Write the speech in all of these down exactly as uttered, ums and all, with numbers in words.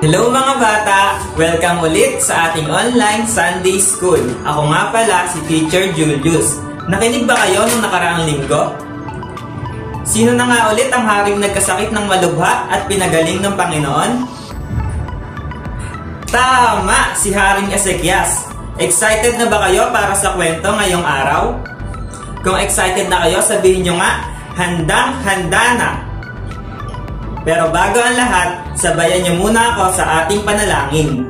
Hello mga bata! Welcome ulit sa ating online Sunday School. Ako nga pala si Teacher Julius. Nakinig ba kayo nung nakaraang linggo? Sino na nga ulit ang haring nagkasakit ng malubha at pinagaling ng Panginoon? Tama! Si Haring Ezekias. Excited na ba kayo para sa kwento ngayong araw? Kung excited na kayo, sabihin nyo nga, handang-handa na! Pero bago ang lahat, sabayan niyo muna ako sa ating panalangin.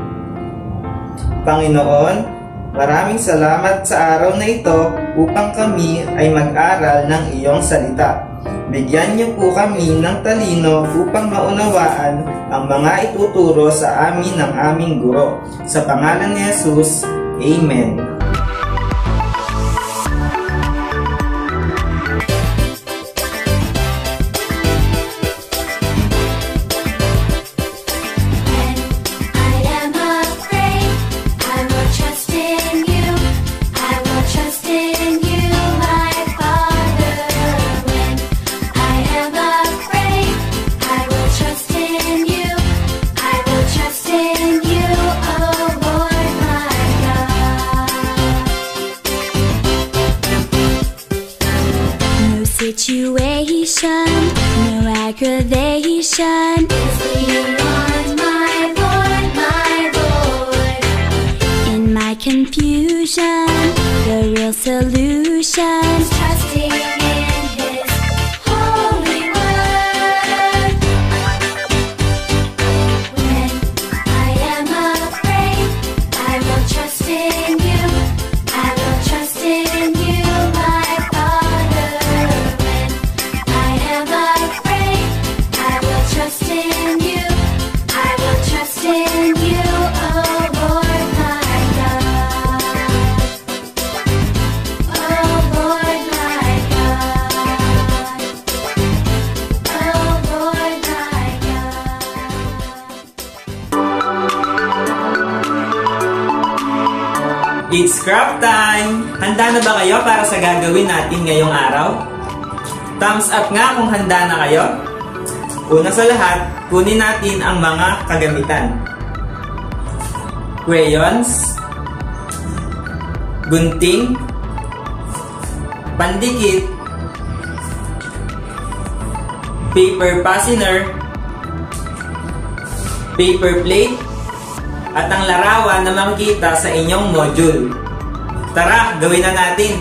Panginoon, maraming salamat sa araw na ito upang kami ay mag-aral ng iyong salita. Bigyan niyo po kami ng talino upang maunawaan ang mga ituturo sa amin ng aming guro. Sa pangalan ni Jesus, Amen. Situation, no aggravation is beyond my Lord, my Lord. In my confusion, the real solution is trusting in His holy word. When I am afraid, I will trust in You. I will trust in You, my Father. It's craft time! Handa na ba kayo para sa gagawin natin ngayong araw? Thumbs up nga kung handa na kayo. Una sa lahat, kunin natin ang mga kagamitan. Crayons, gunting, pandikit, paper fastener, paper plate, at ang larawan na makikita sa inyong module. Tara, gawin na natin!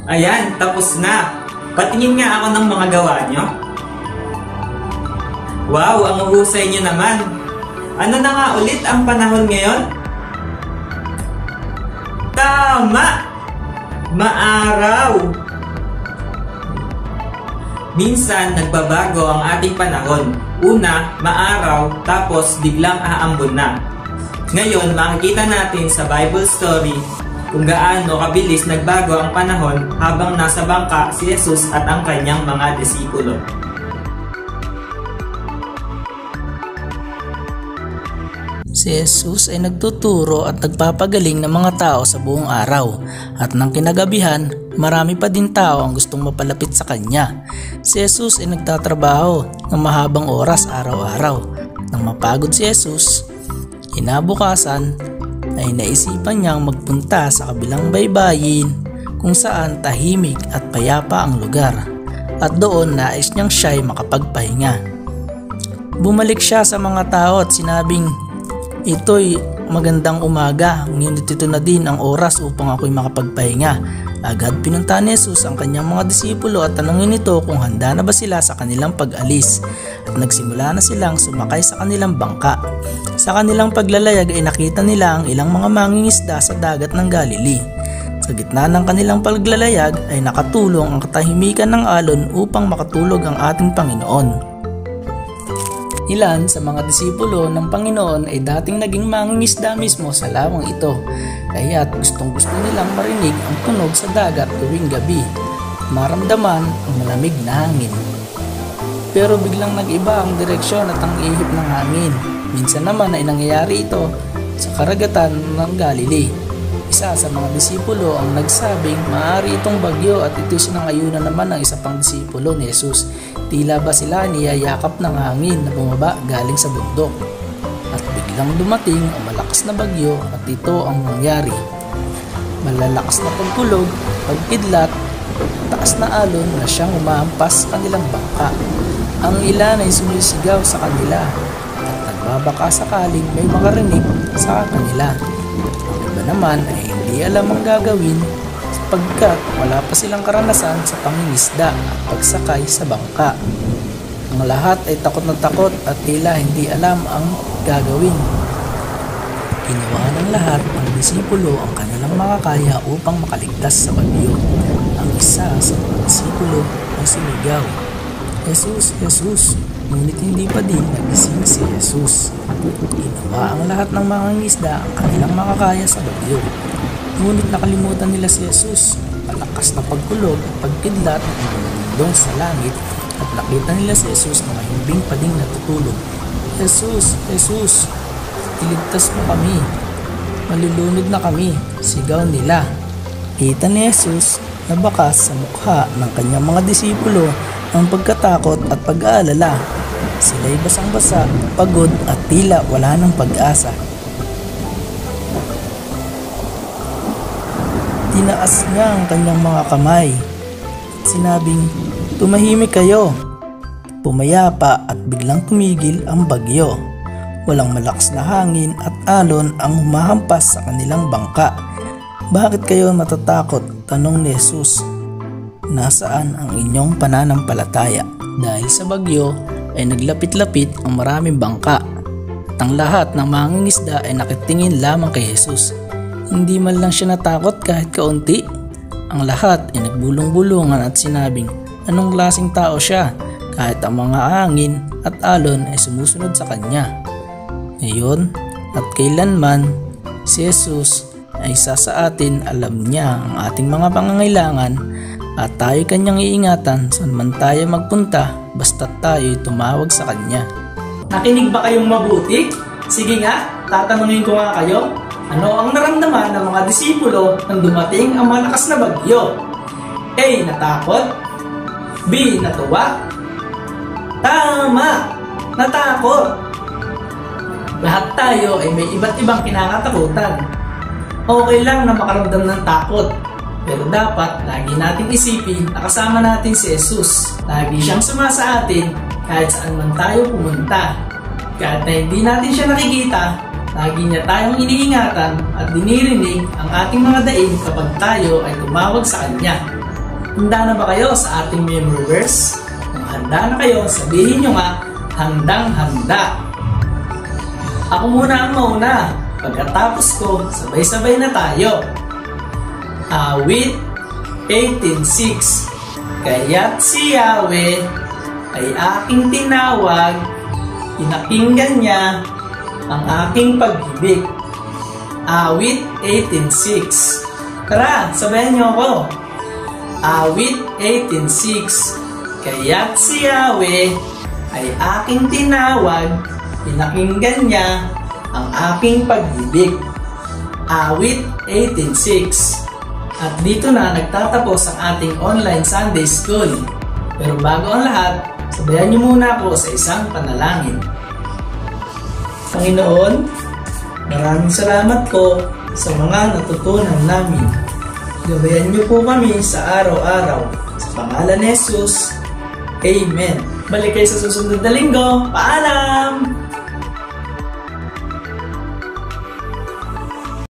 Ayan, tapos na. Patingin nga ako ng mga gawa nyo. Wow, ang uhusay nyo naman. Ano na nga ulit ang panahon ngayon? Tama! Maaraw! Minsan, nagbabago ang ating panahon. Una, maaraw, tapos biglang aambon na. Ngayon, makikita natin sa Bible story kung gaano kabilis nagbago ang panahon habang nasa bangka si Jesus at ang kanyang mga disipulo. Si Jesus ay nagtuturo at nagpapagaling ng mga tao sa buong araw, at nang kinagabihan, marami pa din tao ang gustong mapalapit sa kanya. Si Jesus ay nagtatrabaho ng mahabang oras araw-araw. Nang mapagod si Jesus, kinabukasan ay naisipan niyang magpunta sa kabilang baybayin kung saan tahimik at payapa ang lugar, at doon nais niyang siya'y makapagpahinga. Bumalik siya sa mga tao at sinabing, "Ito'y magandang umaga, ngunit ito na din ang oras upang ako'y makapagpahinga." Agad pinunta ni Jesus ang kanyang mga disipulo at tanungin ito kung handa na ba sila sa kanilang pag-alis, at nagsimula na silang sumakay sa kanilang bangka. Sa kanilang paglalayag ay nakita nila ang ilang mga mangingisda sa dagat ng Galilee. Sa gitna ng kanilang paglalayag ay nakatulong ang katahimikan ng alon upang makatulog ang ating Panginoon. Ilan sa mga disipulo ng Panginoon ay dating naging mangingisda mismo sa lawang ito, kaya't gustong gusto nilang marinig ang tunog sa dagat tuwing gabi, maramdaman ang malamig na hangin. Pero biglang nag-iba ang direksyon at ang ihip ng hangin. Minsan naman ay nangyayari ito sa karagatan ng Galilee. Isa sa mga disipulo ang nagsabing maaari itong bagyo, at ito sinangayunan naman ng isa pang disipulo ni Jesus. Tila ba sila niyayakap ng hangin na bumaba galing sa bundok, at biglang dumating ang malakas na bagyo, at ito ang nangyari. Malalakas na pagkulog, pagkidlat, taas na alon na siyang umahampas sa kanilang bangka. Ang ilan ay sumisigaw sa kanila at nagbabaka sakaling may makarinig sa kanila. Ang iba naman ay hindi alam ang gagawin sapagkat wala pa silang karanasan sa pangingisda at pagsakay sa bangka. Ang lahat ay takot na takot at tila hindi alam ang gagawin. Ginawa ng lahat ng disipulo ang kanilang makakaya upang makaligtas sa bagyo. Ang isa sa mga disipulo ay sumigaw, "Jesus, Jesus!" Ngunit hindi pa din nagising si Jesus. Ginawa ang lahat ng mga ngisda ang kanilang makakaya sa bagyo. Ngunit nakalimutan nila si Jesus. Malakas na pagkulog at pagkidlat ang bumundong sa langit, at nakita nila si Jesus na mahimbing pa ding natutulog. "Jesus, Jesus! Iligtas mo kami! Malulunod na kami!" sigaw nila. Kita ni Jesus na bakas sa mukha ng kanyang mga disipulo ang pagkatakot at pag-aalala. Sila'y basang-basa, pagod at tila wala ng pag-asa. Tinaas niya ang kanyang mga kamay at sinabing, "Tumahimik kayo." Pumayapa at biglang tumigil ang bagyo. Walang malakas na hangin at alon ang humahampas sa kanilang bangka. "Bakit kayo matatakot?" tanong ni Jesus. "Nasaan ang inyong pananampalataya?" Dahil sa bagyo ay naglapit-lapit ang maraming bangka, at ang lahat ng mangingisda ay nakitingin lamang kay Jesus. Hindi man lang siya natakot kahit kaunti. Ang lahat ay nagbulong-bulungan at sinabing, anong klaseng tao siya, kahit ang mga hangin at alon ay sumusunod sa kanya. Ngayon at kailanman, si Jesus ay isa sa atin. Alam niya ang ating mga pangangailangan, at tayo kanyang iingatan saan man tayo magpunta basta tayo'y tumawag sa kanya. Nakinig ba kayong mabuti? Sige nga, tatanungin ko nga kayo. Ano ang naramdaman ng mga disipulo nang dumating ang malakas na bagyo? A. Natakot. B. Natuwa. Tama! Natakot! Lahat tayo ay may iba't ibang kinakatakutan. Okay lang na makaramdam ng takot, pero dapat lagi nating isipin na kasama natin si Jesus. Lagi siyang suma sa atin kahit saan man tayo pumunta. Kahit na hindi natin siya nakikita, lagi niya tayong iniingatan at dinirinig ang ating mga daing kapag tayo ay tumawag sa Kanya. Handa na ba kayo sa ating memory verse? Kung handa na kayo, sabihin nyo nga, handang-handa. Ako muna ang mauna. Pagkatapos ko, sabay-sabay na tayo. Awit eighteen six. Kaya't si Yahweh ay aking tinawag, pinakinggan niya ang aking pag-ibig. Awit eighteen six. Tara, sabayan niyo ako. Awit eighteen six. Kaya't si Yahweh ay aking tinawag, pinakinggan niya ang aking pag-ibig. Awit eighteen six. At dito na nagtatapos ang ating online Sunday School. Pero bago ang lahat, sabayan niyo muna ako sa isang panalangin. Panginoon, maraming salamat po sa mga natutunan namin. Gabayan niyo po kami sa araw-araw. Sa pangalan ni Jesus, Amen. Balik kayo sa susunod na linggo. Paalam!